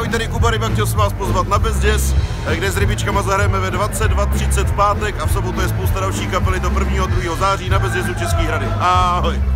Ahoj, tady Kuba Ryba, chtěl jsem vás pozvat na Best Jazz, kde s rybičkama zahrajeme ve 22:30 v pátek a v sobotu je spousta dalších kapely do 1. a 2. září na Best Jazzu Český Hrady. Ahoj.